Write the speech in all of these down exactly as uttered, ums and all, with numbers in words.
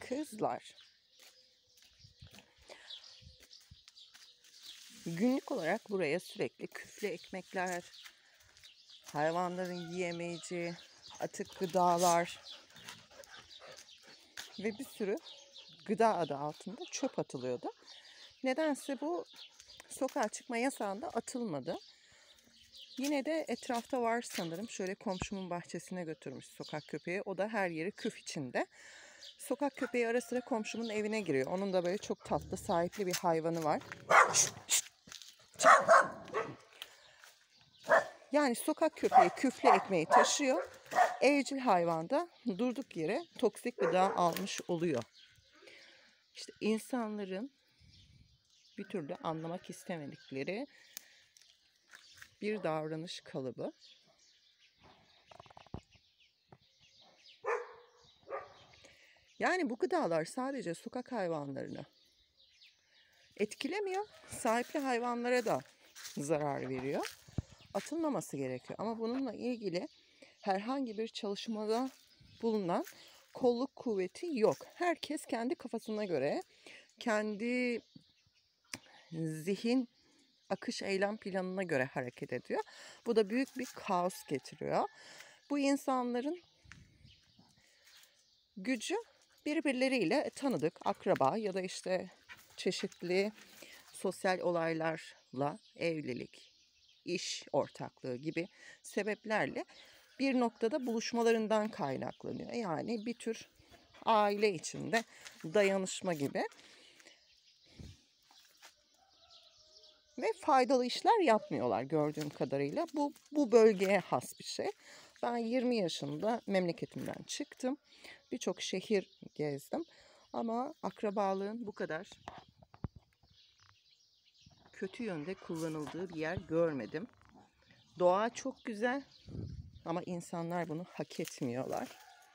Kızlar, günlük olarak buraya sürekli küflü ekmekler, hayvanların yiyemeyeceği atık gıdalar ve bir sürü gıda adı altında çöp atılıyordu. Nedense bu sokağa çıkma yasağında atılmadı. Yine de etrafta var sanırım. Şöyle komşumun bahçesine götürmüş sokak köpeği. O da her yeri küf içinde. Sokak köpeği ara sıra komşumun evine giriyor. Onun da böyle çok tatlı, sahipli bir hayvanı var. Yani sokak köpeği küflü ekmeği taşıyor. Evcil hayvan da durduk yere toksik gıda almış oluyor. İşte insanların bir türlü anlamak istemedikleri bir davranış kalıbı. Yani bu gıdalar sadece sokak hayvanlarını etkilemiyor, sahipli hayvanlara da zarar veriyor. Atılmaması gerekiyor. Ama bununla ilgili herhangi bir çalışmada bulunan kolluk kuvveti yok. Herkes kendi kafasına göre, kendi zihin akış eylem planına göre hareket ediyor. Bu da büyük bir kaos getiriyor. Bu insanların gücü birbirleriyle tanıdık, akraba ya da işte çeşitli sosyal olaylarla evlilik, iş ortaklığı gibi sebeplerle bir noktada buluşmalarından kaynaklanıyor. Yani bir tür aile içinde dayanışma gibi. Ve faydalı işler yapmıyorlar gördüğüm kadarıyla. Bu, bu bölgeye has bir şey. Ben yirmi yaşında memleketimden çıktım. Birçok şehir gezdim. Ama akrabalığın bu kadar kötü yönde kullanıldığı bir yer görmedim. Doğa çok güzel ama insanlar bunu hak etmiyorlar.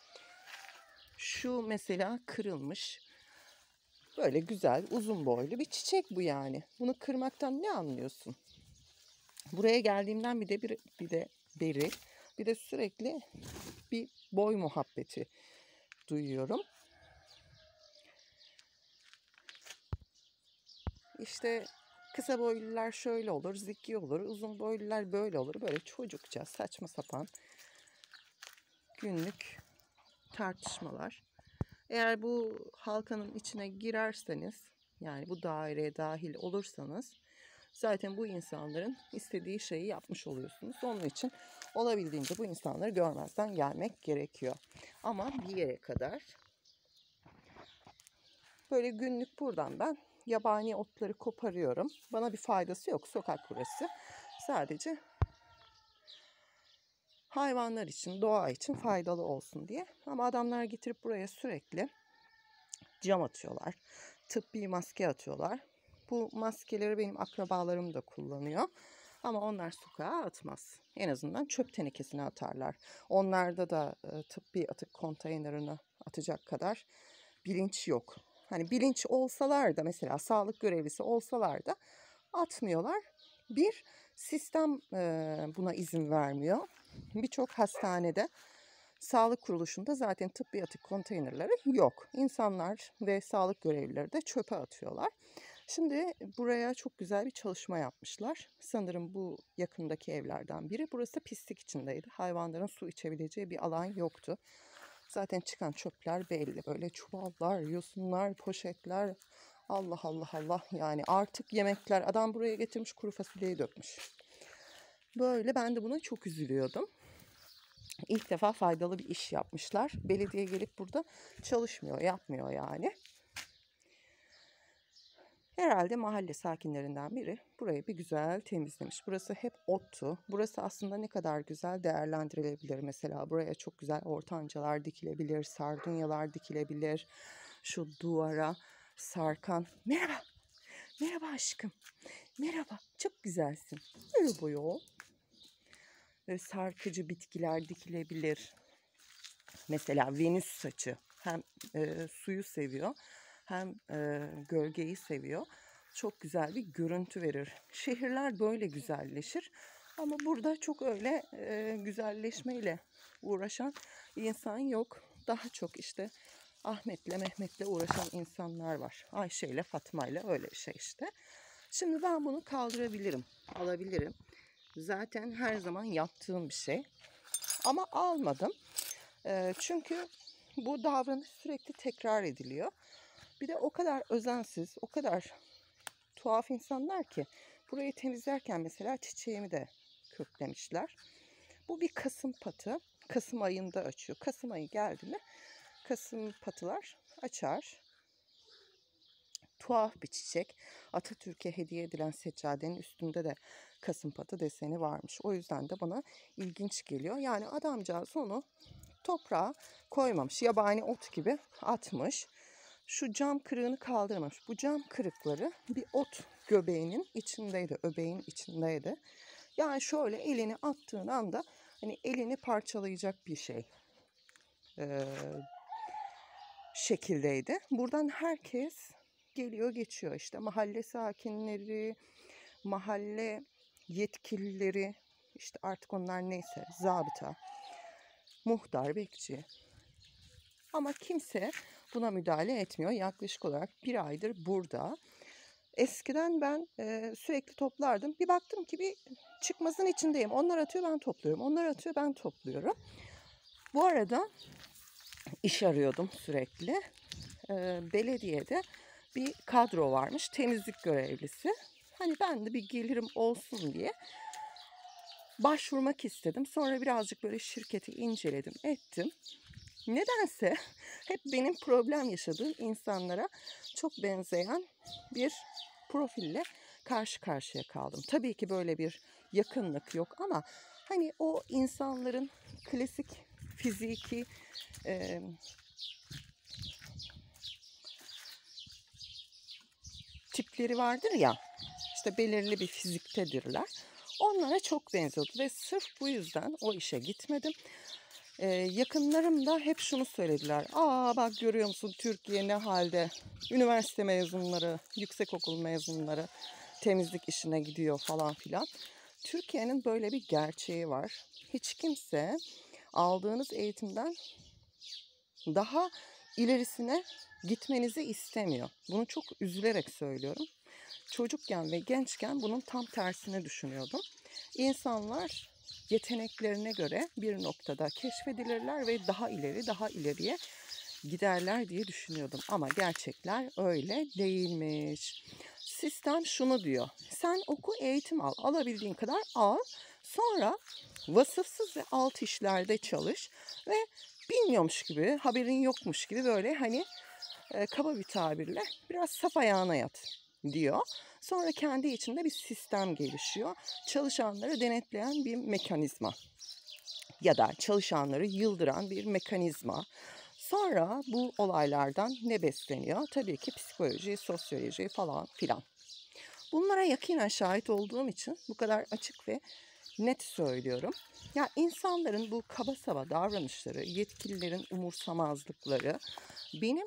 Şu mesela kırılmış, böyle güzel, uzun boylu bir çiçek bu yani. Bunu kırmaktan ne anlıyorsun? Buraya geldiğimden bir de bir, bir de beri, bir de sürekli bir boy muhabbeti duyuyorum. İşte kısa boylular şöyle olur, zeki olur, uzun boylular böyle olur. Böyle çocukça, saçma sapan günlük tartışmalar. Eğer bu halkanın içine girerseniz, yani bu daireye dahil olursanız zaten bu insanların istediği şeyi yapmış oluyorsunuz. Onun için olabildiğince bu insanları görmezden gelmek gerekiyor. Ama bir yere kadar böyle günlük buradan ben yabani otları koparıyorum. Bana bir faydası yok. Sokak burası. Sadece hayvanlar için, doğa için faydalı olsun diye. Ama adamlar getirip buraya sürekli cam atıyorlar. Tıbbi maske atıyorlar. Bu maskeleri benim akrabalarım da kullanıyor. Ama onlar sokağa atmaz. En azından çöp tenekesine atarlar. Onlarda da e, tıbbi atık konteynerine atacak kadar bilinç yok. Hani bilinç olsalar da, mesela sağlık görevlisi olsalar da atmıyorlar. Bir, sistem e, buna izin vermiyor. Birçok hastanede, sağlık kuruluşunda zaten tıbbi atık konteynerleri yok. İnsanlar ve sağlık görevlileri de çöpe atıyorlar. Şimdi buraya çok güzel bir çalışma yapmışlar. Sanırım bu yakındaki evlerden biri. Burası pislik içindeydi. Hayvanların su içebileceği bir alan yoktu. Zaten çıkan çöpler belli. Böyle çuvallar, yosunlar, poşetler. Allah Allah Allah, yani artık yemekler. Adam buraya getirmiş, kuru fasulyeyi dökmüş. Böyle ben de buna çok üzülüyordum. İlk defa faydalı bir iş yapmışlar. Belediye gelip burada çalışmıyor, yapmıyor yani. Herhalde mahalle sakinlerinden biri burayı bir güzel temizlemiş. Burası hep ottu. Burası aslında ne kadar güzel değerlendirilebilir. Mesela buraya çok güzel ortancalar dikilebilir, sardunyalar dikilebilir. Şu duvara sarkan, merhaba, merhaba aşkım, merhaba, çok güzelsin. Merhaba ya. Ve sarkıcı bitkiler dikilebilir. Mesela Venüs saçı hem e, suyu seviyor hem e, gölgeyi seviyor. Çok güzel bir görüntü verir. Şehirler böyle güzelleşir. Ama burada çok öyle e, güzelleşmeyle uğraşan insan yok. Daha çok işte Ahmet'le Mehmet'le uğraşan insanlar var. Ayşe'yle Fatma'yla öyle bir şey işte. Şimdi ben bunu kaldırabilirim, alabilirim. Zaten her zaman yaptığım bir şey. Ama almadım. E, çünkü bu davranış sürekli tekrar ediliyor. Bir de o kadar özensiz, o kadar tuhaf insanlar ki burayı temizlerken mesela çiçeğimi de köklemişler. Bu bir kasım patı. Kasım ayında açıyor. Kasım ayı geldi mi kasım patılar açar. Tuhaf bir çiçek. Atatürk'e hediye edilen seccadenin üstünde de kasım patı deseni varmış. O yüzden de bana ilginç geliyor. Yani adamcağız onu toprağa koymamış. Yabani ot gibi atmış. Şu cam kırığını kaldırmamış. Bu cam kırıkları bir ot göbeğinin içindeydi. Öbeğin içindeydi. Yani şöyle elini attığın anda hani elini parçalayacak bir şey. Ee, şekildeydi. Buradan herkes geliyor geçiyor işte mahalle sakinleri, mahalle yetkilileri, işte artık onlar neyse zabıta, muhtar, bekçi. Ama kimse buna müdahale etmiyor. Yaklaşık olarak bir aydır burada. Eskiden ben e, sürekli toplardım. Bir baktım ki bir çıkmazın içindeyim. Onlar atıyor ben topluyorum. Onlar atıyor ben topluyorum. Bu arada iş arıyordum sürekli. E, belediyede bir kadro varmış. Temizlik görevlisi. Hani ben de bir gelirim olsun diye başvurmak istedim. Sonra birazcık böyle şirketi inceledim, ettim. Nedense hep benim problem yaşadığım insanlara çok benzeyen bir profille karşı karşıya kaldım. Tabii ki böyle bir yakınlık yok ama hani o insanların klasik fiziki e, tipleri vardır ya, işte belirli bir fiziktedirler. Onlara çok benziyordu ve sırf bu yüzden o işe gitmedim. Ee, yakınlarım da hep şunu söylediler. Aa bak görüyor musun Türkiye ne halde? Üniversite mezunları, yüksekokul mezunları temizlik işine gidiyor falan filan. Türkiye'nin böyle bir gerçeği var. Hiç kimse aldığınız eğitimden daha ilerisine gitmenizi istemiyor. Bunu çok üzülerek söylüyorum. Çocukken ve gençken bunun tam tersini düşünüyordum. İnsanlar yeteneklerine göre bir noktada keşfedilirler ve daha ileri, daha ileriye giderler diye düşünüyordum. Ama gerçekler öyle değilmiş. Sistem şunu diyor. Sen oku, eğitim al. Alabildiğin kadar al. Sonra vasıfsız ve alt işlerde çalış ve bilmiyormuş gibi, haberin yokmuş gibi böyle hani e, kaba bir tabirle biraz saf ayağına yat diyor. Sonra kendi içinde bir sistem gelişiyor. Çalışanları denetleyen bir mekanizma ya da çalışanları yıldıran bir mekanizma. Sonra bu olaylardan ne besleniyor? Tabii ki psikoloji, sosyoloji falan filan. Bunlara yakinen şahit olduğum için bu kadar açık ve net söylüyorum. Ya insanların bu kaba saba davranışları, yetkililerin umursamazlıkları benim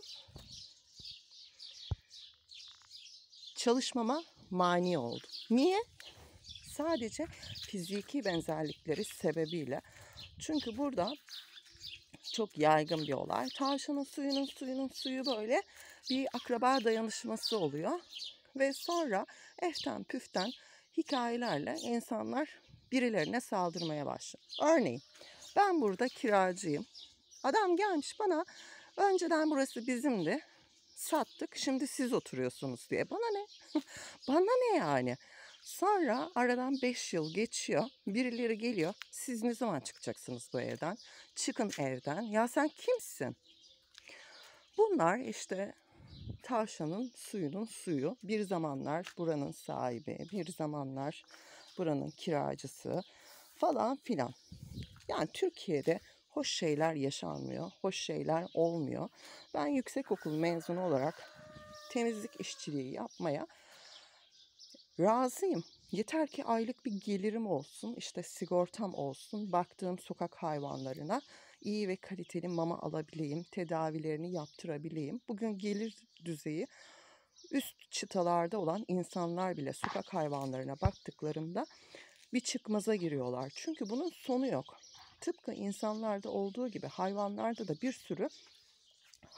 çalışmama mani oldu. Niye? Sadece fiziki benzerlikleri sebebiyle. Çünkü burada çok yaygın bir olay. Tavşanın suyunun suyunun suyu böyle bir akraba dayanışması oluyor. Ve sonra eften püften hikayelerle insanlar birilerine saldırmaya başlıyor. Örneğin ben burada kiracıyım. Adam gelmiş bana önceden burası bizimdi. Sattık şimdi siz oturuyorsunuz diye. Bana ne? Bana ne yani? Sonra aradan beş yıl geçiyor. Birileri geliyor. Siz ne zaman çıkacaksınız bu evden? Çıkın evden. Ya sen kimsin? Bunlar işte tavşanın suyunun suyu. Bir zamanlar buranın sahibi, bir zamanlar buranın kiracısı falan filan. Yani Türkiye'de hoş şeyler yaşanmıyor, hoş şeyler olmuyor. Ben yüksekokul mezunu olarak temizlik işçiliği yapmaya razıyım. Yeter ki aylık bir gelirim olsun, işte sigortam olsun, baktığım sokak hayvanlarına iyi ve kaliteli mama alabileyim, tedavilerini yaptırabileyim. Bugün gelir düzeyi üst çıtalarda olan insanlar bile sokak hayvanlarına baktıklarında bir çıkmaza giriyorlar. Çünkü bunun sonu yok. Tıpkı insanlarda olduğu gibi hayvanlarda da bir sürü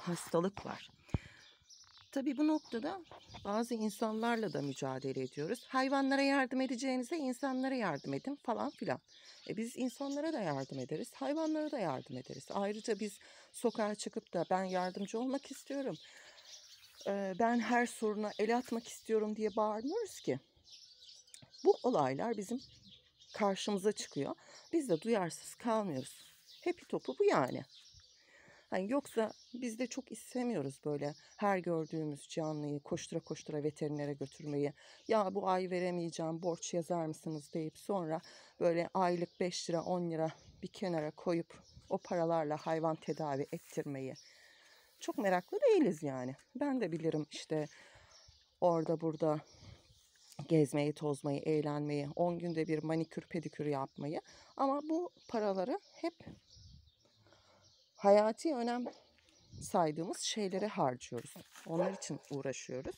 hastalık var. Tabii bu noktada bazı insanlarla da mücadele ediyoruz. Hayvanlara yardım edeceğinize insanlara yardım edin falan filan. E biz insanlara da yardım ederiz, hayvanlara da yardım ederiz. Ayrıca biz sokağa çıkıp da ben yardımcı olmak istiyorum, e, ben her soruna el atmak istiyorum diye bağırmıyoruz ki. Bu olaylar bizim karşımıza çıkıyor. Biz de duyarsız kalmıyoruz. Hepi topu bu yani. Hani yoksa biz de çok istemiyoruz böyle her gördüğümüz canlıyı koştura koştura veterinere götürmeyi. Ya bu ay veremeyeceğim, borç yazar mısınız deyip sonra böyle aylık beş lira on lira bir kenara koyup o paralarla hayvan tedavi ettirmeyi. Çok meraklı değiliz yani. Ben de bilirim işte orada burada gezmeyi, tozmayı, eğlenmeyi, on günde bir manikür pedikür yapmayı. Ama bu paraları hep hayati önem saydığımız şeylere harcıyoruz. Onlar için uğraşıyoruz.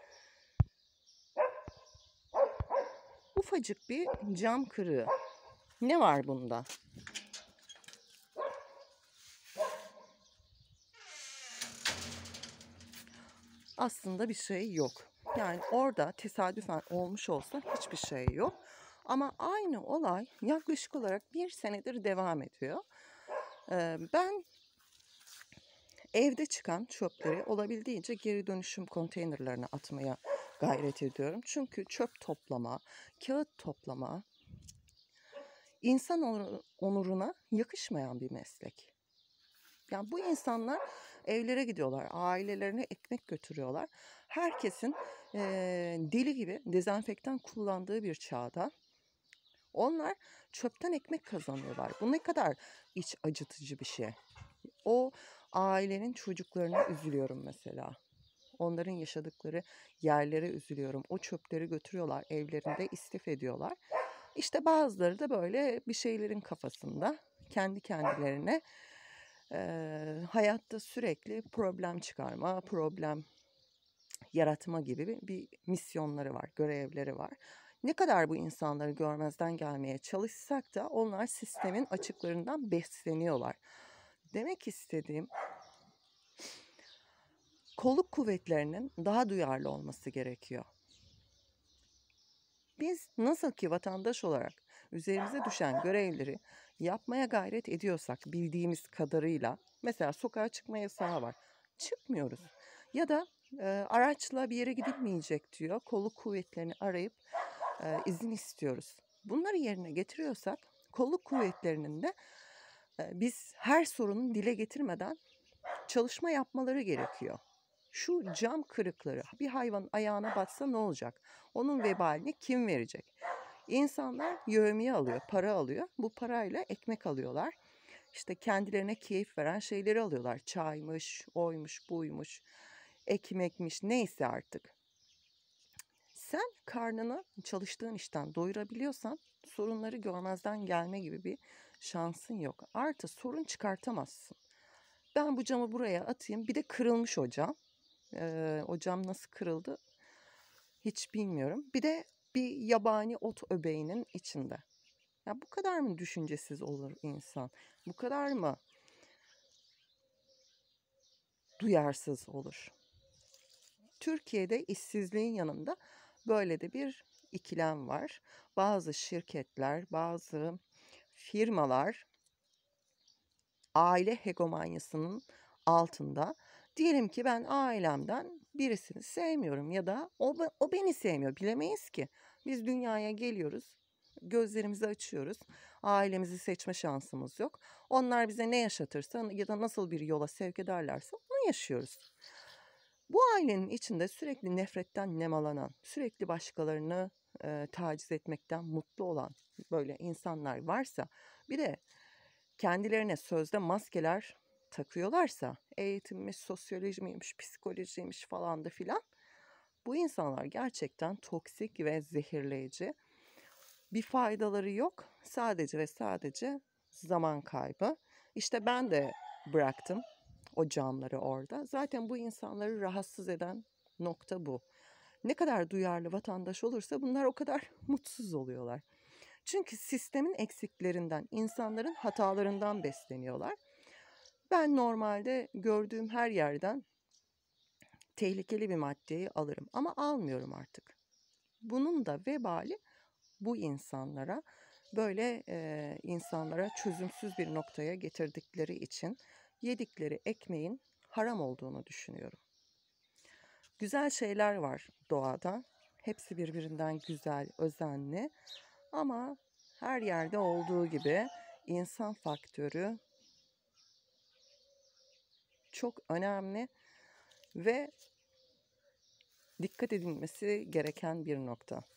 Ufacık bir cam kırığı. Ne var bunda? Aslında bir şey yok. Yani orada tesadüfen olmuş olsa hiçbir şey yok. Ama aynı olay yaklaşık olarak bir senedir devam ediyor. Ee, ben evde çıkan çöpleri olabildiğince geri dönüşüm konteynerlerine atmaya gayret ediyorum. Çünkü çöp toplama, kağıt toplama insan onuruna yakışmayan bir meslek. Yani bu insanlar evlere gidiyorlar, ailelerine ekmek götürüyorlar. Herkesin e, deli gibi dezenfektan kullandığı bir çağda onlar çöpten ekmek kazanıyorlar. Bu ne kadar iç acıtıcı bir şey. O ailenin çocuklarına üzülüyorum mesela. Onların yaşadıkları yerlere üzülüyorum. O çöpleri götürüyorlar, evlerinde istif ediyorlar. İşte bazıları da böyle bir şeylerin kafasında kendi kendilerine e, hayatta sürekli problem çıkarma, problem yaratma gibi bir, bir misyonları var, görevleri var. Ne kadar bu insanları görmezden gelmeye çalışsak da onlar sistemin açıklarından besleniyorlar. Demek istediğim kolluk kuvvetlerinin daha duyarlı olması gerekiyor. Biz nasıl ki vatandaş olarak üzerimize düşen görevleri yapmaya gayret ediyorsak bildiğimiz kadarıyla, mesela sokağa çıkma yasağı var, çıkmıyoruz. Ya da e, araçla bir yere gidilmeyecek diyor, kolluk kuvvetlerini arayıp e, izin istiyoruz. Bunları yerine getiriyorsak kolluk kuvvetlerinin de e, biz her sorunu dile getirmeden çalışma yapmaları gerekiyor. Şu cam kırıkları bir hayvanın ayağına batsa ne olacak? Onun vebalini kim verecek? İnsanlar yevmiye alıyor, para alıyor. Bu parayla ekmek alıyorlar. İşte kendilerine keyif veren şeyleri alıyorlar. Çaymış, oymuş, buymuş, ekmekmiş, neyse artık. Sen karnını çalıştığın işten doyurabiliyorsan sorunları görmezden gelme gibi bir şansın yok. Artı sorun çıkartamazsın. Ben bu camı buraya atayım. Bir de kırılmış o cam. Ee, o cam nasıl kırıldı hiç bilmiyorum. Bir de bir yabani ot öbeğinin içinde. Ya bu kadar mı düşüncesiz olur insan? Bu kadar mı duyarsız olur? Türkiye'de işsizliğin yanında böyle de bir ikilem var. Bazı şirketler, bazı firmalar aile hegemonyasının altında. Diyelim ki ben ailemden birisini sevmiyorum ya da o, o beni sevmiyor. Bilemeyiz ki. Biz dünyaya geliyoruz, gözlerimizi açıyoruz. Ailemizi seçme şansımız yok. Onlar bize ne yaşatırsa ya da nasıl bir yola sevk ederlerse onu yaşıyoruz. Bu ailenin içinde sürekli nefretten nemalanan, sürekli başkalarını e, taciz etmekten mutlu olan böyle insanlar varsa, bir de kendilerine sözde maskeler takıyorlarsa, eğitimmiş, sosyolojiymiş, psikolojiymiş falan da filan, bu insanlar gerçekten toksik ve zehirleyici. Bir faydaları yok. Sadece ve sadece zaman kaybı. İşte ben de bıraktım o camları orada. Zaten bu insanları rahatsız eden nokta bu. Ne kadar duyarlı vatandaş olursa bunlar o kadar mutsuz oluyorlar. Çünkü sistemin eksiklerinden, insanların hatalarından besleniyorlar. Ben normalde gördüğüm her yerden tehlikeli bir maddeyi alırım ama almıyorum artık. Bunun da vebali bu insanlara, böyle e, insanlara çözümsüz bir noktaya getirdikleri için yedikleri ekmeğin haram olduğunu düşünüyorum. Güzel şeyler var doğada. Hepsi birbirinden güzel, özenli. Ama her yerde olduğu gibi insan faktörü çok önemli ve dikkat edilmesi gereken bir nokta.